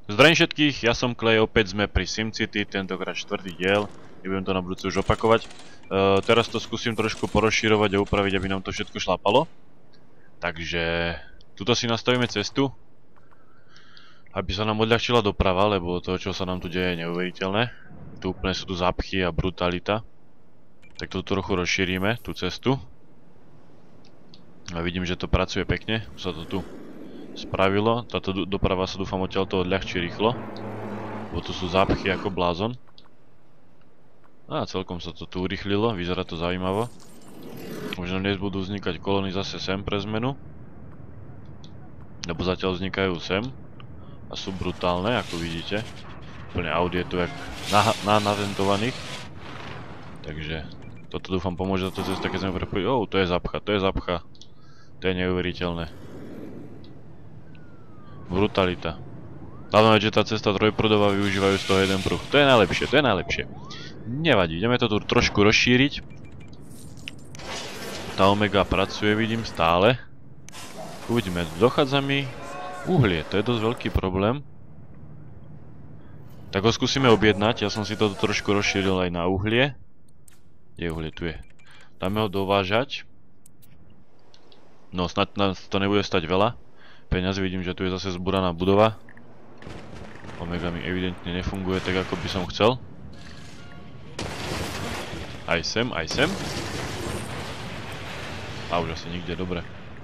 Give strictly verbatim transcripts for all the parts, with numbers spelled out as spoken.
Zdravím všetkých, ja som Klej, opäť sme pri SimCity, tentokrát štvrtý diel, nebudem to na budúce už opakovať. Uh, teraz to skúsim trošku porozširovať a upraviť, aby nám to všetko šlapalo. Takže, tuto si nastavíme cestu, aby sa nám odľahčila doprava, lebo to, čo sa nám tu deje, je neuveriteľné. Tu úplne sú tu zápchy a brutalita. Tak to trochu rozšírime, tú cestu. A vidím, že to pracuje pekne, už sa to tu spravilo. Táto doprava sa dúfam odtiaľto odľahčí rýchlo, lebo tu sú zápchy ako blázon. A celkom sa to tu urýchlilo, vyzerá to zaujímavo. Možno dnes budú vznikať kolóny zase sem pre zmenu, lebo zatiaľ vznikajú sem a sú brutálne, ako vidíte. Úplne Audi je tu jak nanazentovaných. Takže toto dúfam pomôže za to cesta, keď sme prepojiť. Oh, to je zapcha, to je zapcha. To je neuveriteľné. Brutalita. Hlavne, že tá cesta trojprúdová využívajú z toho jeden pruh. To je najlepšie, to je najlepšie. Nevadí, ideme to tu trošku rozšíriť. Tá Omega pracuje, vidím, stále. Uvidíme, dochádza mi uhlie, to je dosť veľký problém. Tak ho skúsime objednať, ja som si to trošku rozšíril aj na uhlie. Kde uhlie? Tu je. Dáme ho dovážať. No, snad nás to nebude stať veľa peňazí, vidím, že tu je zase zburaná budova. Omega mi evidentne nefunguje tak, ako by som chcel. Aj sem, aj sem. A už asi nikde, dobre.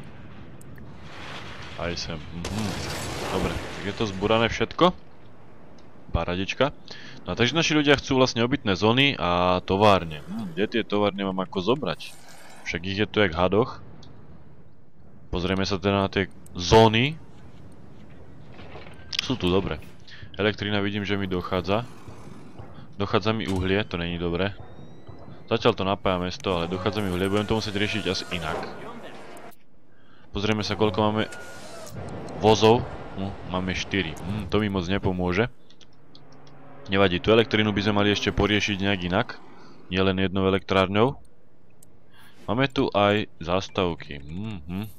Aj sem, mhm. Dobre, tak je to zburané všetko. Paradička. No takže naši ľudia chcú vlastne obytné zóny a továrne. Hm, kde tie továrne mám ako zobrať? Však ich je tu jak hadoch. Pozrieme sa teda na tie zóny. Sú tu, dobre. Elektrina vidím, že mi dochádza. Dochádza mi uhlie, to není dobre. Zatiaľ to napája mesto, ale dochádza mi uhlie. Budem to musieť riešiť asi inak. Pozrieme sa, koľko máme vozov. Hm, máme štyri. Hm, to mi moc nepomôže. Nevadí, tú elektrínu by sme mali ešte poriešiť nejak inak. Nie len jednou elektrárňou. Máme tu aj zástavky. Mhm.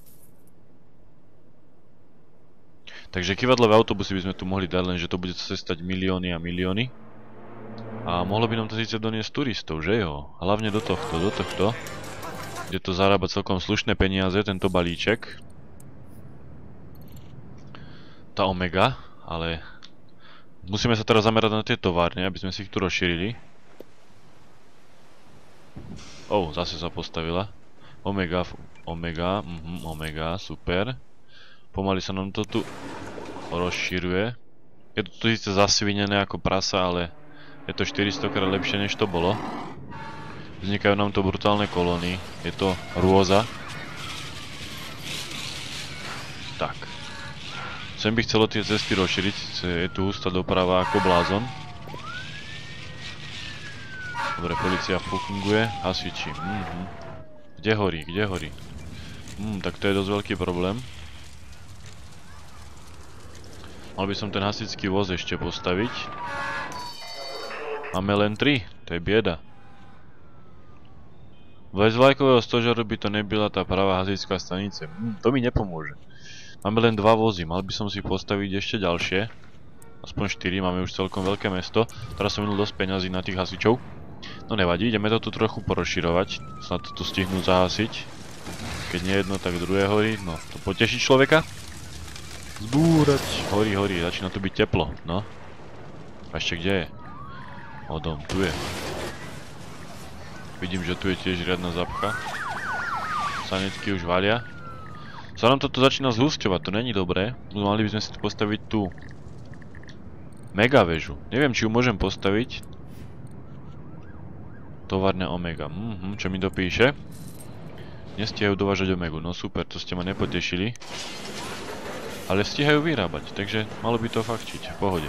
Takže kývadlové autobusy by sme tu mohli dať, lenže to bude zase stať milióny a milióny. A mohlo by nám to síce doniesť turistov, že jo? Hlavne do tohto, do tohto. Kde to zarába celkom slušné peniaze, tento balíček. Tá Omega, ale musíme sa teraz zamerať na tie továrne, aby sme si ich tu rozšírili. Oh, zase sa postavila. Omega, Omega, mhm, Omega, super. Pomaly sa nám to tu rozšíruje. Je to tu síce zasvinené ako prasa, ale je to štyristo krát lepšie, než to bolo. Vznikajú nám to brutálne kolóny. Je to hrôza. Tak. Sem by chcelo tie cesty rozšíriť. Je tu hustá doprava ako blázon. Dobre, polícia funguje. Hasiči. Mhm. Kde horí? Kde horí? Mhm, tak to je dosť veľký problém. Mal by som ten hasičský voz ešte postaviť. Máme len tri, to je bieda. Bez vlajkového stožaru by to nebyla tá pravá hasičská stanica. Hm, to mi nepomôže. Máme len dva vozy, mal by som si postaviť ešte ďalšie. Aspoň štyri, máme už celkom veľké mesto. Teraz som minul dosť peňazí na tých hasičov. No nevadí, ideme to tu trochu porozširovať. Snad to tu stihnú zahasiť. Keď nie jedno, tak druhé horí. No, to poteší človeka. Zbúrať. Horí, horí, začína tu byť teplo, no. A ešte kde je? O, dom, tu je. Vidím, že tu je tiež riadna zapcha. Sanitky už valia. Sa nám toto začína zhusťovať, to není dobré. Mali by sme si postaviť tú mega väžu. Neviem, či ju môžem postaviť. Továrne Omega. Mhm, čo mi dopíše? Nestíhajú dovážať Omegu. No super, to ste ma nepotešili. Ale stíhajú vyrábať, takže malo by to fakčiť, v pohode.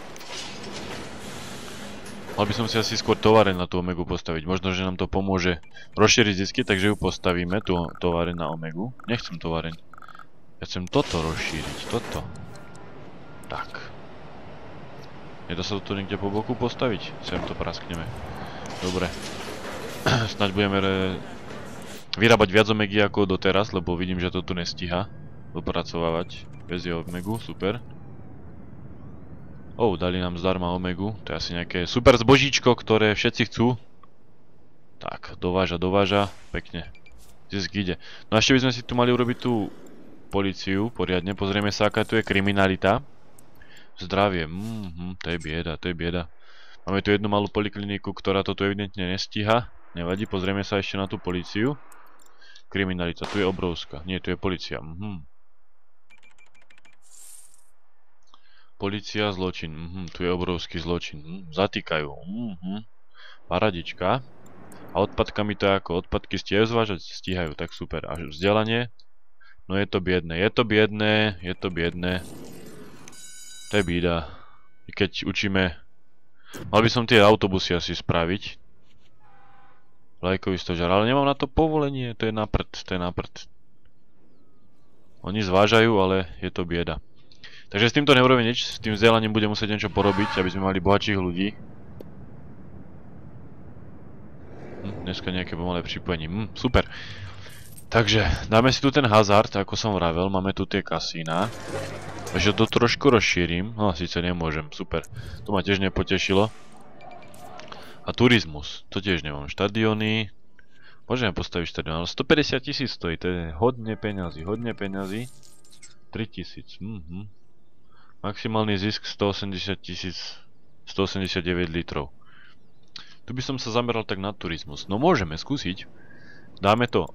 Mal by som si asi skôr továreň na tú Omegu postaviť, možno, že nám to pomôže rozšíriť zisky, takže ju postavíme, tú továreň na Omegu. Nechcem továreň. Ja chcem toto rozšíriť, toto. Tak. Nedá sa to tu niekde po boku postaviť? Sem to praskneme. Dobre. Snaď budeme vyrábať viac Omegy ako doteraz, lebo vidím, že to tu nestíha dopracovávať. Bez jeho Omegu, super. Oh, dali nám zdarma Omegu. To je asi nejaké super zbožíčko, ktoré všetci chcú. Tak, dováža, dováža. Pekne. Zisk ide. No a ešte by sme si tu mali urobiť tú políciu poriadne. Pozrieme sa, aká tu je kriminalita. Zdravie. Mhm, to je bieda, to je bieda. Máme tu jednu malú polikliniku, ktorá toto evidentne nestíha. Nevadí, pozrieme sa ešte na tú políciu. Kriminalita, tu je obrovská. Nie, tu je polícia. Mhm. Polícia, zločin. Mhm, tu je obrovský zločin. Mhm, zatýkajú. Mhm. Paradička. A odpadkami to je ako? Odpadky ste zvážať? Stíhajú, tak super. A vzdelanie? No je to biedné, je to biedné, je to biedné. To je bída. I keď učíme... Mal by som tie autobusy asi spraviť. Vlajkový stožar, ale nemám na to povolenie. To je na prd, to je na prd. Oni zvážajú, ale je to bieda. Takže s týmto neurobím nič, s tým vzdelaním budem musieť niečo porobiť, aby sme mali bohatších ľudí. Hm, dneska nejaké pomalé pripojenie, hm, super. Takže, dáme si tu ten hazard, ako som vravel, máme tu tie kasína. Takže to trošku rozšírim, no síce nemôžem, super. To ma tiež nepotešilo. A turizmus, to tiež nemám, štadióny. Môžeme postaviť štadión, ale stopäťdesiat tisíc stojí, to je hodne peňazí, hodne peňazí. tritisíc, mhm. Maximálny zisk stoosemdesiat tisíc, stoosemdesiatdeväť litrov. Tu by som sa zameral tak na turizmus. No môžeme skúsiť. Dáme to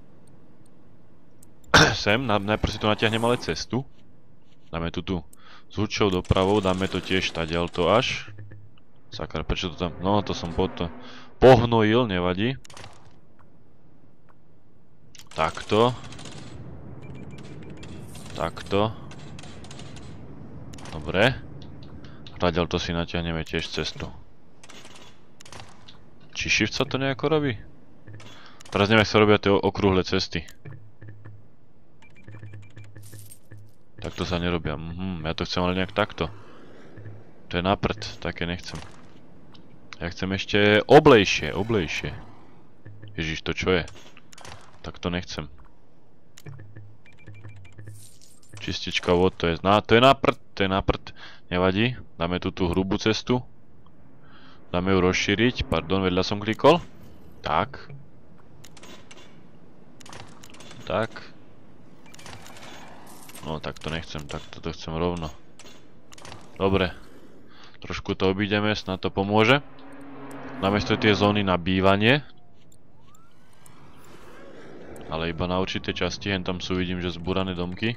sem, najprv si to natiahnem ale cestu. Dáme tu tu s hudšou dopravou, dáme to tiež tadiaľto až. Sakra, prečo to tam... No to som po to pohnojil, nevadí. Takto. Takto. Dobre. Radiaľ to si natiahneme tiež cestu. Či shift sa to nejako robí? Teraz neviem, ak sa robia tie okrúhle cesty. Takto sa nerobia. Mhm, ja to chcem ale nejak takto. To je na prd, také nechcem. Ja chcem ešte oblejšie, oblejšie. Ježiš, to čo je? Tak to nechcem. Čistička vod, to je na, to je na prd, to je na prd. Nevadí, dáme tu tú hrubú cestu. Dáme ju rozšíriť, pardon, vedľa som klikol. Tak. Tak. No, tak to nechcem, tak toto chcem rovno. Dobre. Trošku to obídeme, snad to pomôže. Dáme si tie zóny na bývanie. Ale iba na určité časti, hen tam sú, vidím, že zbúrané domky.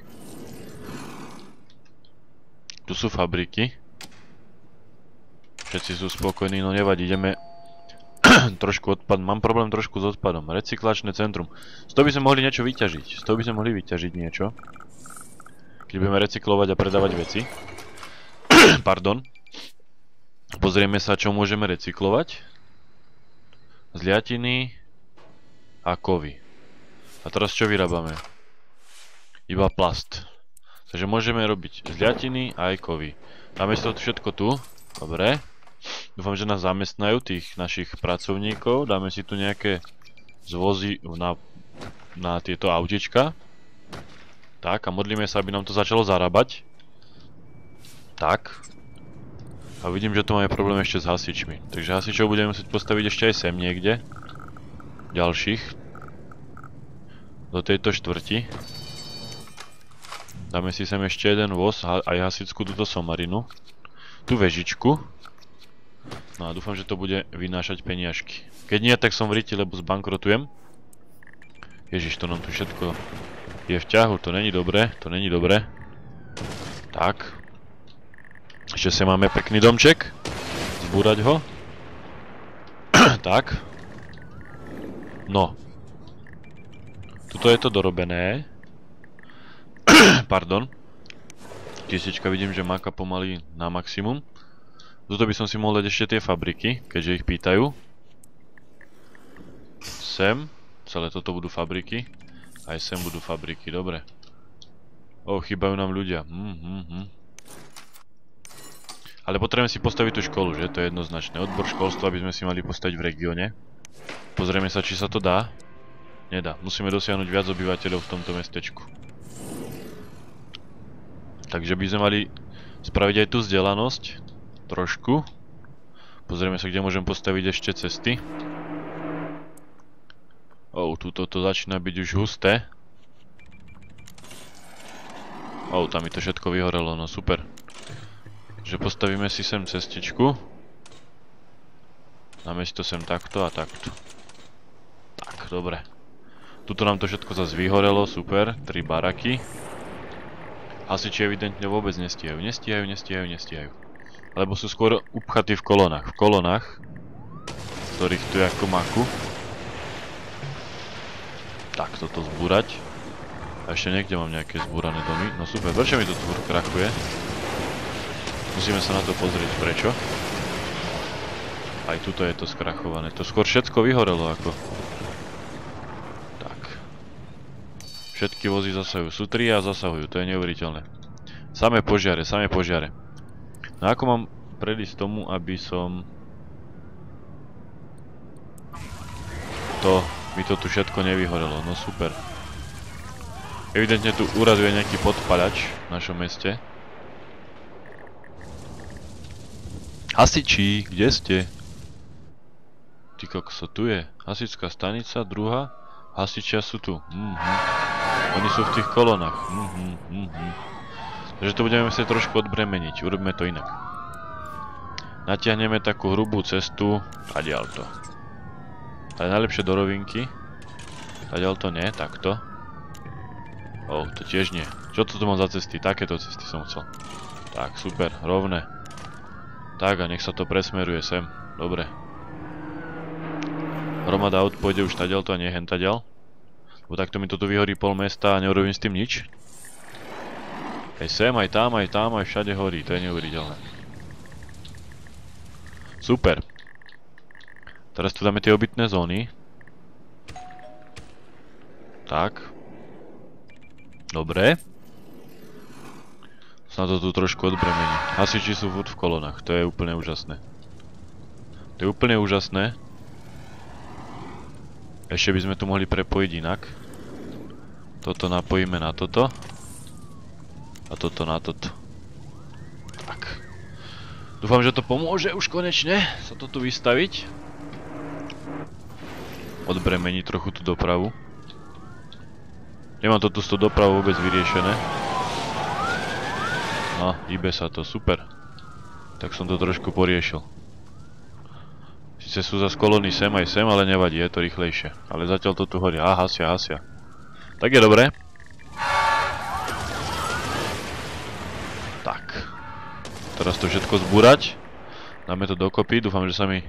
Tu sú fabriky. Všetci sú spokojní, no nevadí, ideme trošku odpad, mám problém trošku s odpadom. Recyklačné centrum. Z toho by sme mohli niečo vyťažiť, z toho by sme mohli vyťažiť niečo. Keď budeme recyklovať a predávať veci. Pardon. Pozrieme sa, čo môžeme recyklovať. Zliatiny a kovy. A teraz čo vyrábame? Iba plast. Takže môžeme robiť zliatiny a aj kovy. Dáme si to všetko tu. Dobre. Dúfam, že nás zamestnajú, tých našich pracovníkov. Dáme si tu nejaké zvozy na, na tieto autička. Tak, a modlíme sa, aby nám to začalo zarábať. Tak. A vidím, že tu máme problém ešte s hasičmi. Takže hasičov budeme musieť postaviť ešte aj sem niekde. Ďalších. Do tejto štvrti. Dáme si sem ešte jeden voz, aj hasičku túto somarinu. Tu vežičku. No a dúfam, že to bude vynášať peniažky. Keď nie, tak som v riti, lebo zbankrotujem. Ježiš, to nám tu všetko je v ťahu, to není dobré, to není dobré. Tak. Ešte sa máme pekný domček. Zbúrať ho. Tak. No. Tuto je to dorobené. Pardon. Tiesečka vidím, že máka pomaly na maximum. Tuto by som si mohol dať ešte tie fabriky, keďže ich pýtajú. Sem. Celé toto budú fabriky. Aj sem budú fabriky, dobre. O, chýbajú nám ľudia. Hm, hm, hm. Ale potrebujeme si postaviť tú školu, že? To je jednoznačné. Odbor školstva by sme si mali postaviť v regióne. Pozrieme sa, či sa to dá. Nedá. Musíme dosiahnuť viac obyvateľov v tomto mestečku. Takže by sme mali spraviť aj tú vzdelanosť. trošku. Pozrieme sa, kde môžem postaviť ešte cesty. Oh, tuto to začína byť už husté. Oh, tam mi to všetko vyhorelo, no super. Že postavíme si sem cestičku. Dáme si to sem takto a takto. Tak, dobre. Tuto nám to všetko zase vyhorelo, super. Tri baraky. Hasiči evidentne vôbec nestíhajú, nestíhajú, nestíhajú, nestíhajú. Lebo sú skôr upchatí v kolónach. V kolónach, ktorých tu je ako maku. Tak, toto zbúrať. A ešte niekde mám nejaké zbúrané domy. No super, prečo mi to tu krachuje? Musíme sa na to pozrieť, prečo. Aj tuto je to skrachované. To skôr všetko vyhorelo ako. Tak. Všetky vozy zasahujú. Sú tri a zasahujú, to je neuveriteľné. Samé požiare, samé požiare. No ako mám predísť tomu, aby som... To, mi to tu všetko nevyhorelo, no super. Evidentne tu uraduje nejaký podpalač v našom meste. Hasiči, kde ste? Ty kokso, tu je hasičská stanica, druhá. Hasičia sú tu. Mhm. Oni sú v tých kolónach. Mhm, mhm. Takže to budeme musieť trošku odbremeniť. Urobíme to inak. Natiahneme takú hrubú cestu. Tadiaľto. Ale najlepšie do rovinky. Tadiaľto nie, takto. Oh, to tiež nie. Čo to tu mám za cesty? Takéto cesty som chcel. Tak, super, rovné. Tak a nech sa to presmeruje sem. Dobre. Hromada aut pôjde už tadiaľto a nie hen tadiaľ. Bo takto mi to tu vyhorí pol mesta a neurobím s tým nič. Aj sem, aj tam, aj tam, aj všade horí. To je neuveriteľné. Super. Teraz tu dáme tie obytné zóny. Tak. Dobre. Snad to tu trošku odbremení. Hasiči sú furt v kolónach. To je úplne úžasné. To je úplne úžasné. Ešte by sme tu mohli prepojiť inak. Toto napojíme na toto. A toto na toto. Tak. Dúfam, že to pomôže už konečne sa to tu vystaviť. Odbremení trochu tú dopravu. Nemám to tu s tou dopravou vôbec vyriešené. No, hýbe sa to, super. Tak som to trošku poriešil. Sice sú zase kolóny sem aj sem, ale nevadí, je to rýchlejšie. Ale zatiaľ to tu horí. Á, hasia, hasia. Tak je dobré. Tak. Teraz to všetko zbúrať. Dáme to dokopy, dúfam, že sa mi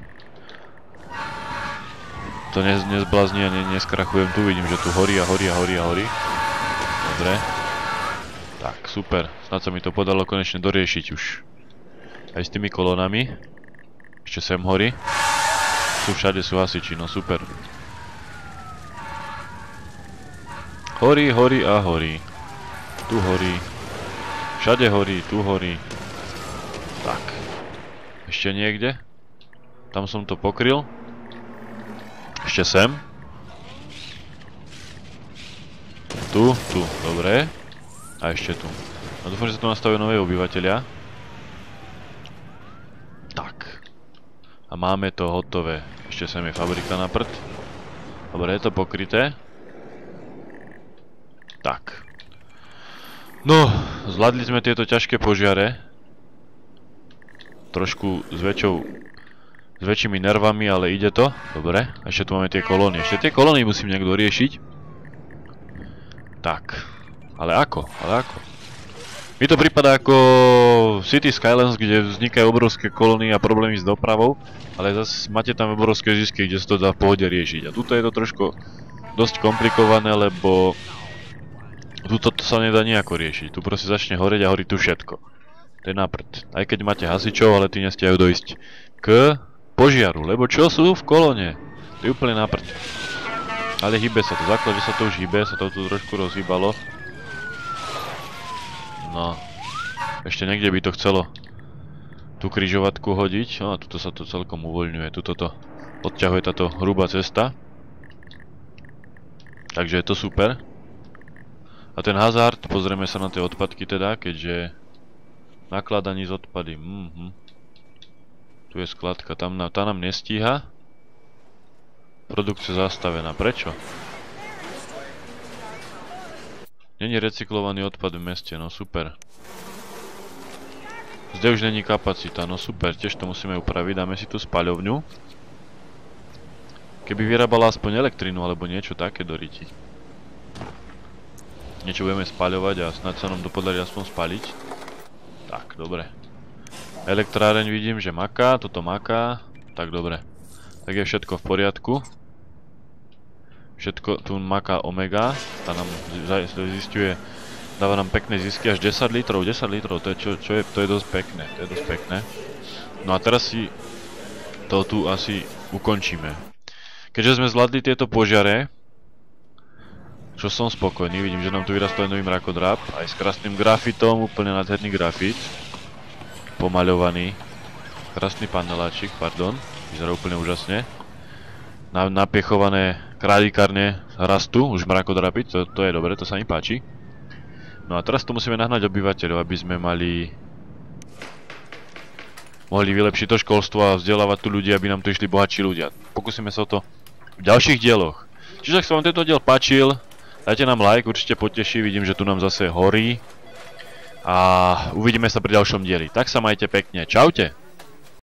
to ne nezblázni a ne neskrachujem. Tu vidím, že tu horí a horí a horí a horí. Dobre. Tak, super. Snad sa mi to podalo konečne doriešiť už. Aj s tými kolónami. Ešte sem horí. Tu všade sú hasiči, no super. Horí, horí a horí. Tu horí. Všade horí, tu horí. Tak. Ešte niekde? Tam som to pokryl. Ešte sem. Tu, tu, dobre. A ešte tu. No dúfam, že sa tu nastavujú nové obyvateľia. Tak. A máme to hotové. Ešte sem je fabrika na prd. Dobre, je to pokryté. Tak. No, zvládli sme tieto ťažké požiare. Trošku s väčšou... s väčšími nervami, ale ide to. Dobre. A ešte tu máme tie kolóny. Ešte tie kolóny musím nejak doriešiť. Tak. Ale ako? Ale ako? Mi to prípada ako City Skylines, kde vznikajú obrovské kolóny a problémy s dopravou, ale zase máte tam obrovské zisky, kde sa to dá v pohode riešiť. A tuto je to trošku dosť komplikované, lebo tuto to sa nedá nejako riešiť. Tu proste začne horeť a horí tu všetko. To je na prd. Aj keď máte hasičov, ale tí nestiajú dojsť k požiaru, lebo čo sú v kolóne? To je úplne na prd. Ale hýbe sa to. Základ, že sa to už hýbe, sa to tu trošku rozhýbalo. No, ešte niekde by to chcelo tú križovatku hodiť. No a tuto sa to celkom uvoľňuje. Tuto to odťahuje táto hrubá cesta. Takže je to super. A ten hazard, pozrieme sa na tie odpadky teda, keďže nakladaní s odpady. Mhm. Tu je skladka, tam na, tá nám nestíha. Produkcia zastavená. Prečo? Není recyklovaný odpad v meste, no super. Zde už není kapacita, no super, tiež to musíme upraviť, dáme si tu spaľovňu. Keby vyrábala aspoň elektrinu alebo niečo také do riti. Niečo budeme spaľovať a snad sa nám to podarí aspoň spaliť. Tak, dobre. Elektráreň vidím, že maká, toto maká. Tak, dobre. Tak je všetko v poriadku. Všetko, tu maká Omega. Tá nám zisťuje, dáva nám pekné zisky, až desať litrov, desať litrov, to je, čo, čo je, to je dosť pekné, to je dosť pekné. No a teraz si to tu asi ukončíme. Keďže sme zvládli tieto požiare, čo som spokojný, vidím, že nám tu vyrastol nový mrakodrap, aj s krásnym grafitom, úplne nádherný grafit. Pomaľovaný. Krásny paneláčik, pardon, vyzerá úplne úžasne. Na, napiechované králikárne rastú, už mrakodrapy, to, to je dobre, to sa mi páči. No a teraz tu musíme nahnať obyvateľov, aby sme mali... mohli vylepšiť to školstvo a vzdelávať tu ľudí, aby nám tu išli bohatší ľudia. Pokúsime sa o to v ďalších dieloch. Čiže ak sa vám tento diel páčil, dajte nám like, určite poteší, vidím, že tu nám zase horí. A uvidíme sa pri ďalšom dieli. Tak sa majte pekne, čaute!